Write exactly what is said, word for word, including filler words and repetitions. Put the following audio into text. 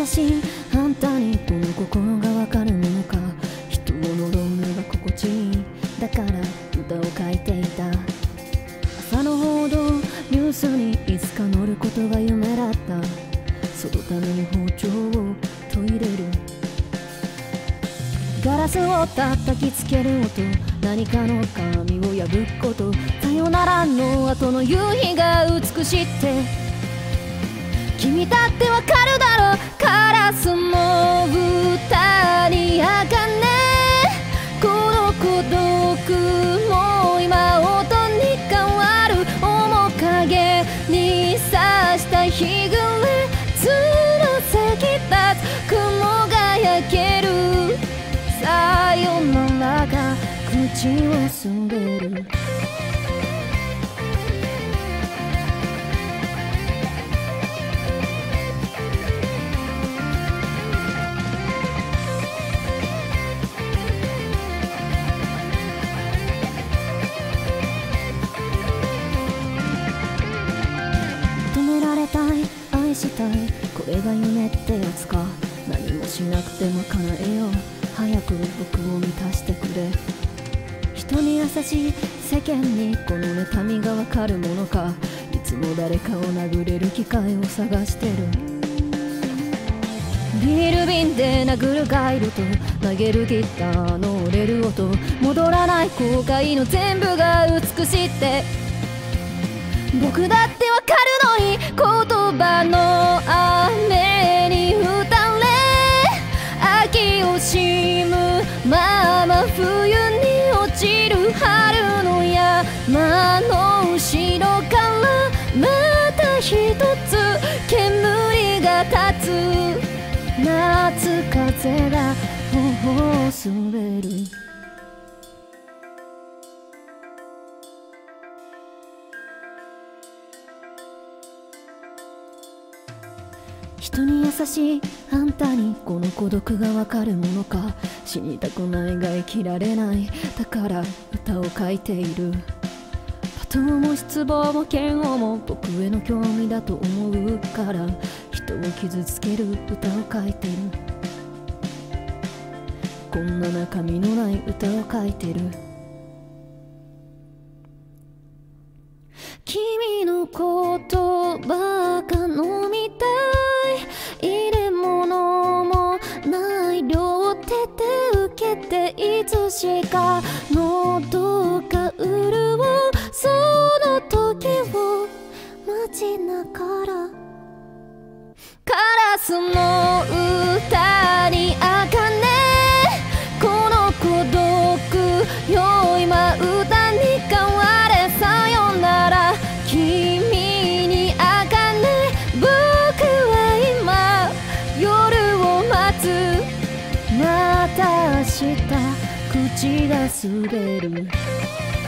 しいあんたにこの心がわかるものか。人を呪うのが心地いい、だから歌を書いていた。朝の報道ニュースにいつか乗ることが夢だった。そのために包丁を研いでる。ガラスを叩きつける音、何かの紙を破くこと、さよならの後の夕日が美しいって君だってわかるだろう。カラスの歌にあかね、この孤独も今音に変わる。面影にさした日暮れ、つの先立つ雲が焼ける。さよならが口を滑る。止められたい、愛したい、これが夢ってやつか。何もしなくても叶えよう、早く僕を満たしてくれ。人に優しい世間にこの妬みがわかるものか。いつも誰かを殴れる機会を探してる。ビール瓶で殴るガイルと投げるギターの折れる音、戻らない後悔の全部が美しいって僕だってわかるのに、言葉の雨に打たれ秋を惜しむまま冬に落ちる。春の山の後ろからまた一つ煙が立つ。夏風が頬を滑る。人に優しいあんたにこの孤独がわかるものか。死にたくないが生きられない、だから歌を書いている。罵倒も失望も嫌悪も僕への興味だと思うから、人を傷つける歌を書いてる。こんな中身のない歌を書いてる。君の言葉が飲みたい、入れ物もない両手で受けて、いつしか喉が潤う、その時を待ちながら。カラスの歌にあかね、この孤独よ今歌に変われ。さよなら君にあかね、僕は今夜を待つ。また明日口が滑る。